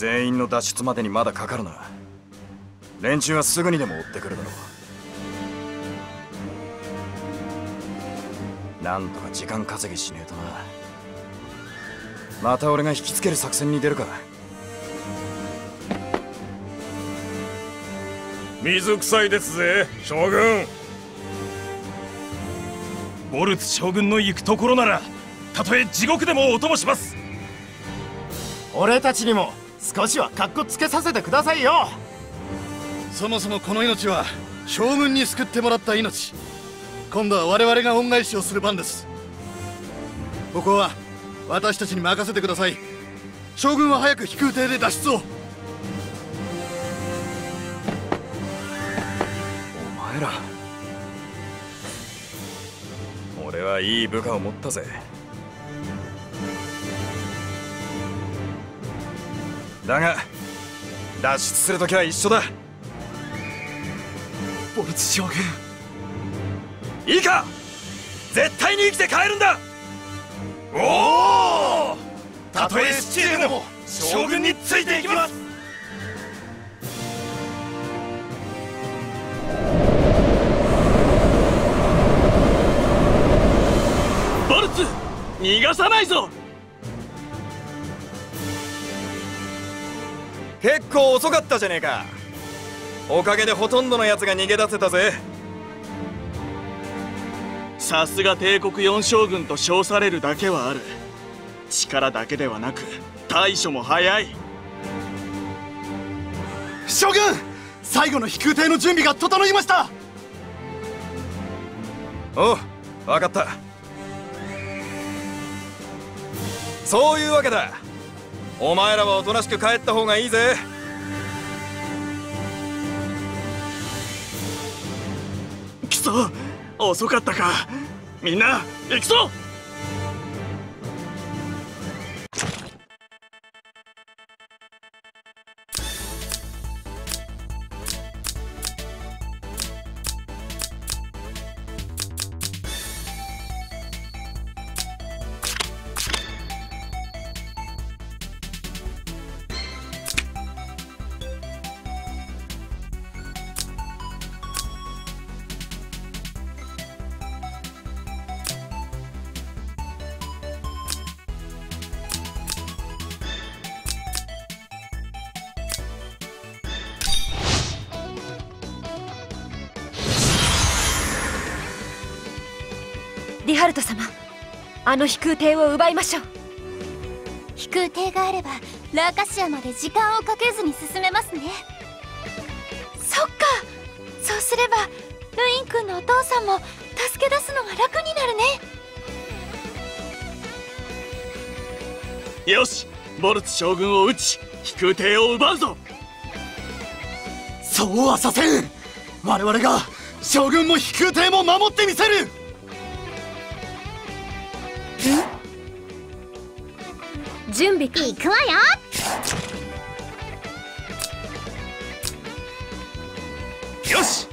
全員の脱出までにまだかかるな。連中はすぐにでも追ってくるだろう。なんとか時間稼ぎしねえとな。また俺が引きつける作戦に出るか。 水臭いですぜ将軍。ボルツ将軍の行くところならたとえ地獄でもお供します。 俺たちにも少しはカッコつけさせてくださいよ。 そもそもこの命は将軍に救ってもらった命。今度は我々が恩返しをする番です。ここは私たちに任せてください。将軍は早く飛空艇で脱出を。 お前ら、俺はいい部下を持ったぜ。だが脱出するときは一緒だ。 ボルツ将軍、 いいか、絶対に生きて帰るんだ。 おお、たとえ死地でも将軍についていきます。 ボルツ、逃がさないぞ。 結構遅かったじゃねえか。おかげでほとんどのやつが逃げ出せたぜ。 さすが帝国四将軍と称されるだけはある。力だけではなく対処も早い。 将軍、最後の飛空艇の準備が整いました。 おう、分かった。そういうわけだ。お前らはおとなしく帰った方がいいぜ。 くそ、遅かったか。みんな行くぞ。 ディハルト様、あの飛空艇を奪いましょう。 飛空艇があればラーカシアまで時間をかけずに進めますね。そっか、そうすればルイン君のお父さんも助け出すのが楽になるね。 よし、ボルツ将軍を撃ち飛空艇を奪うぞ。 そうはさせん。我々が将軍も飛空艇も守ってみせる。 準備行くわよ。 よし。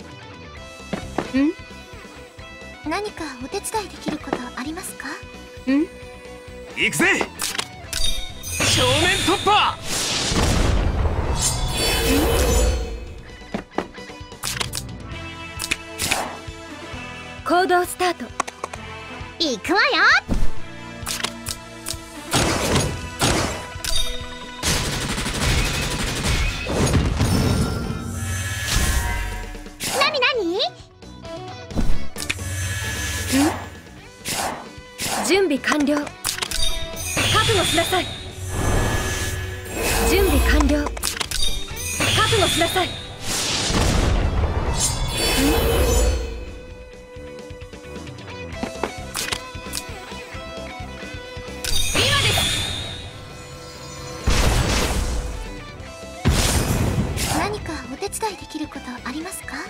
何かお手伝いできることありますか？ 行くぜ。正面突破。 行動スタート。 行くわよ。 準備完了。覚悟しなさい。準備完了。覚悟しなさい。今です。 何かお手伝いできることありますか？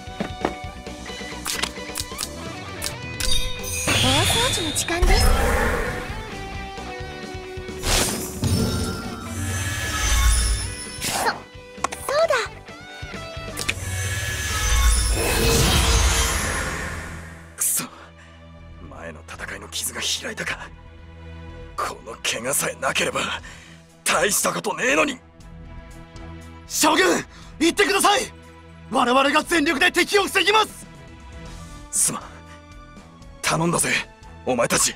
大掃除の時間です。そうだ。 くそ、前の戦いの傷が開いたか。この怪我さえなければ大したことねえのに。 将軍、言ってください。我々が全力で敵を防ぎます。 すまん、頼んだぜお前たち。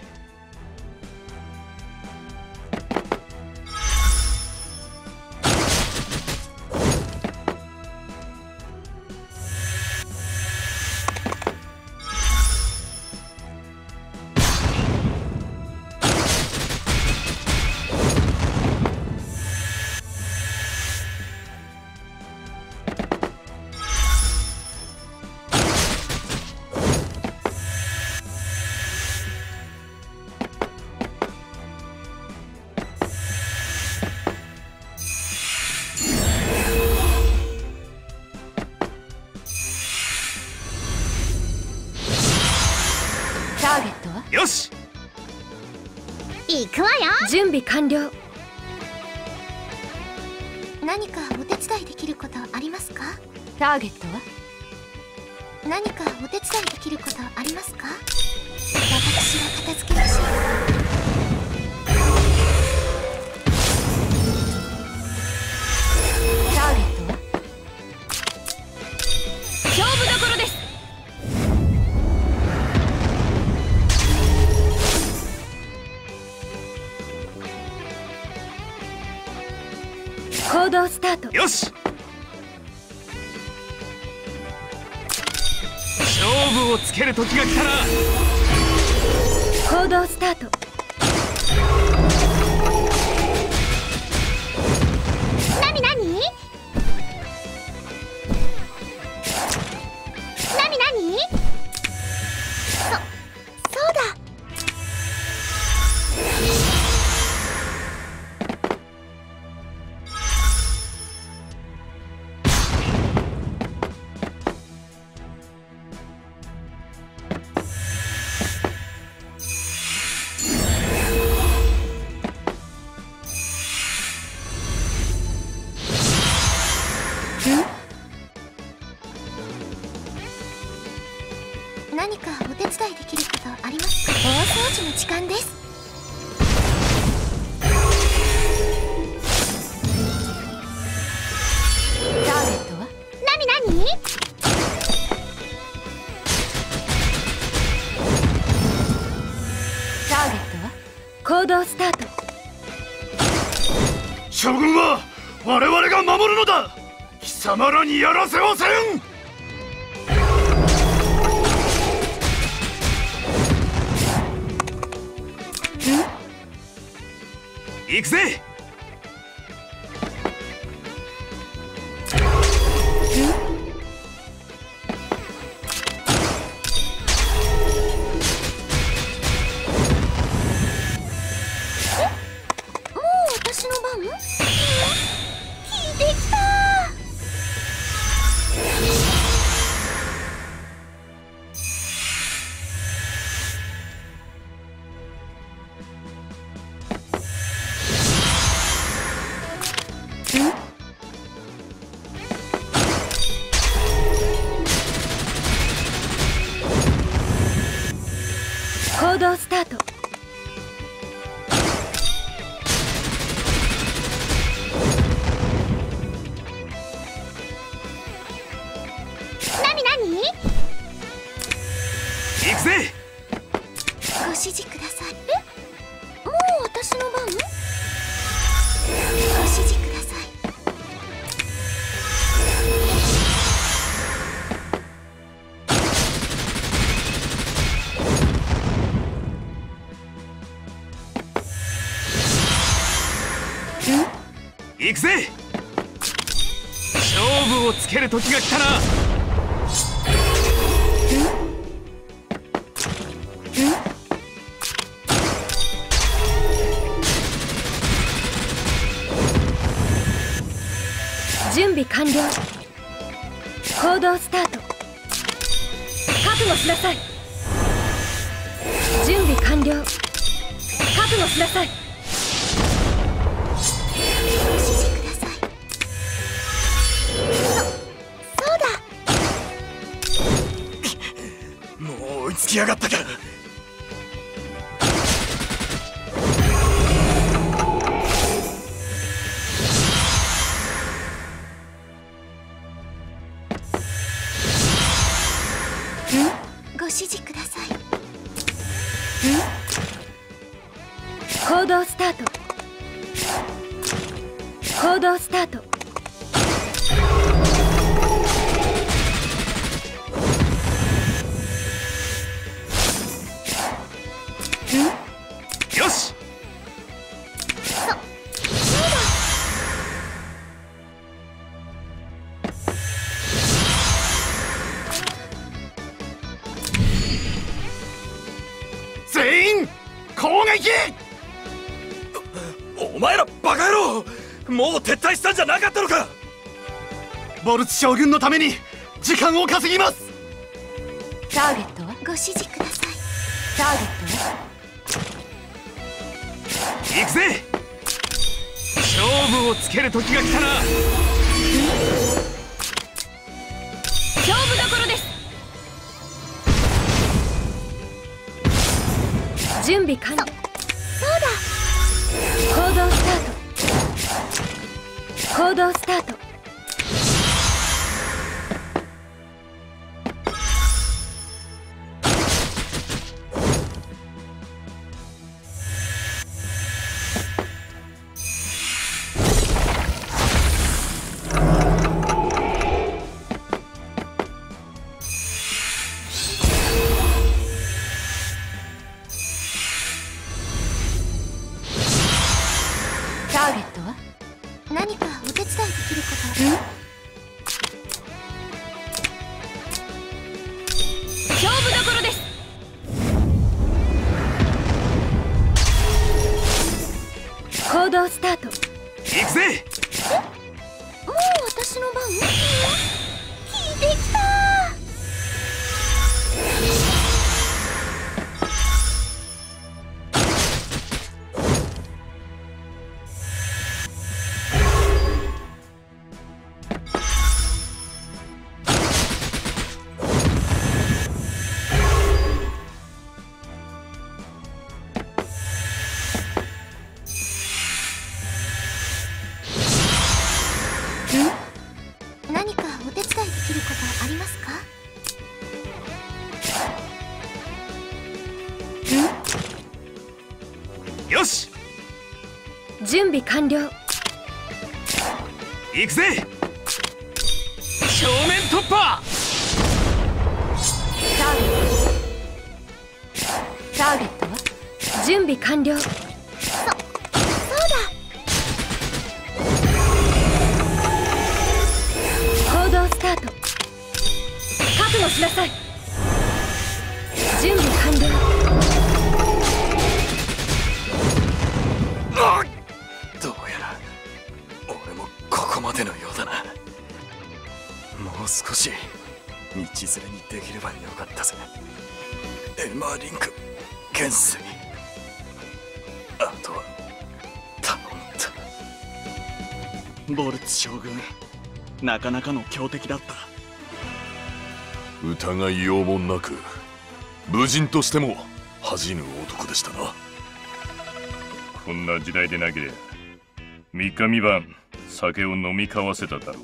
よし、 行くわよ。 準備完了。 何かお手伝いできることありますか？ ターゲットは？ 何かお手伝いできることありますか？私が片付けましょう。 ターゲットは？勝負どころです。行動スタート。 よし、勝負をつける時が来たら。 行動スタート。 何何？何何？そうだ。何かお手伝いできることありますか？大掃除の時間です。 ターゲットは？ 何何？ ターゲットは？行動スタート。 将軍は我々が守るのだ。貴様らにやらせはせん。 行くぜ。 もう私の番？聞いてきた。 行動スタート。 何何？ 行くぜ。 ご指示ください。もう私の番？ご指示ください。 行くぜ。勝負をつける時が来たら。 準備完了。行動スタート。覚悟しなさい。準備完了。覚悟しなさい。 ご指示ください。そうだ。 もう追いつきやがったか。 行動スタート。行動スタート。 よし。 全員攻撃！ お前らバカ野郎、もう撤退したんじゃなかったのか。 ボルツ将軍のために時間を稼ぎます。 ターゲットはご指示ください。ターゲットは行くぜ。勝負をつける時が来たな。 勝負どころです。準備完了。 そうだ。 行動スタート。行動スタート。 ターゲットは何かお手伝いできること。 勝負どころです。行動スタート。 行くぜ。 もう私の番？効いてきた。何かお手伝いできることありますか？ よし。 準備完了。 行くぜ。正面突破。 ターゲットは準備完了。 そうだ。 行動スタート。覚悟しなさい。準備完了。 どうやら俺もここまでのようだな。もう少し道連れにできればよかったぜ。エマーリンク元帥、あとは頼んだ。 ボルツ将軍、なかなかの強敵だった。 疑いようもなく武人としても恥じぬ男でしたな。 こんな時代でなければ3日3晩酒を飲み交わせただろうよ。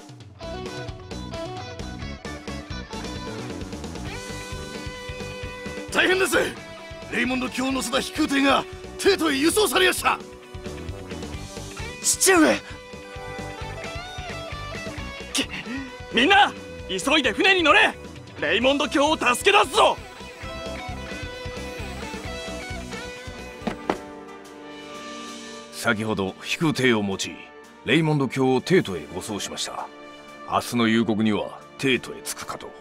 大変です。レイモンド卿を乗せた飛空艇が帝都へ輸送されやした。 父上。みんな急いで船に乗れ。レイモンド卿を助け出すぞ。 先ほど飛空艇を用いレイモンド卿を帝都へ護送しました。明日の夕刻には帝都へ着くかと。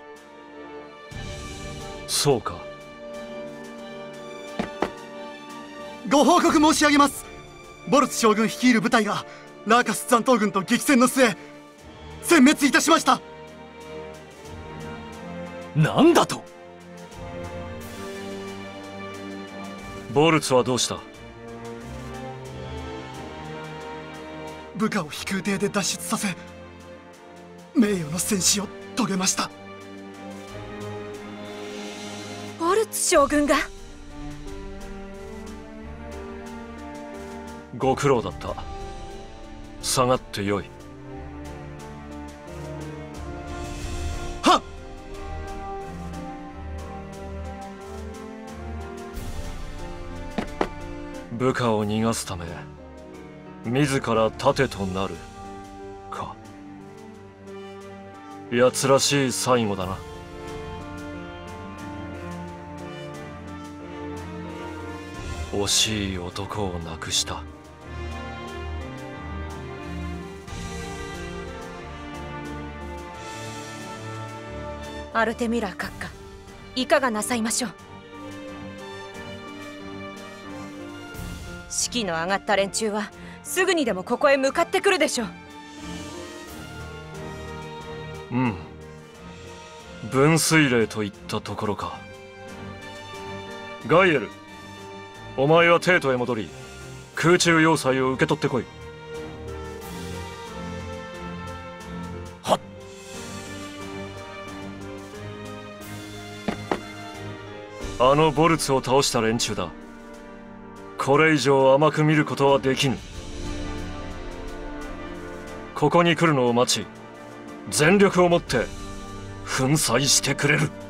そうか。 ご報告申し上げます。ボルツ将軍率いる部隊がラーカス残党軍と激戦の末殲滅いたしました。 なんだと。ボルツはどうした？ 部下を飛空艇で脱出させ名誉の戦死を遂げました。 ボルツ将軍が。 ご苦労だった。下がってよい。 はっ。 部下を逃がすため自ら盾となるか。奴らしい最後だな。惜しい男を亡くした。 アルテミュラー閣下、いかがなさいましょう。士気の上がった連中はすぐにでもここへ向かってくるでしょう。 うん、分水嶺といったところか。ガイエル、お前はテートへ戻り空中要塞を受け取ってこい。 はっ。 あのボルツを倒した連中だ。これ以上甘く見ることはできぬ。ここに来るのを待ち、全力をもって粉砕してくれる。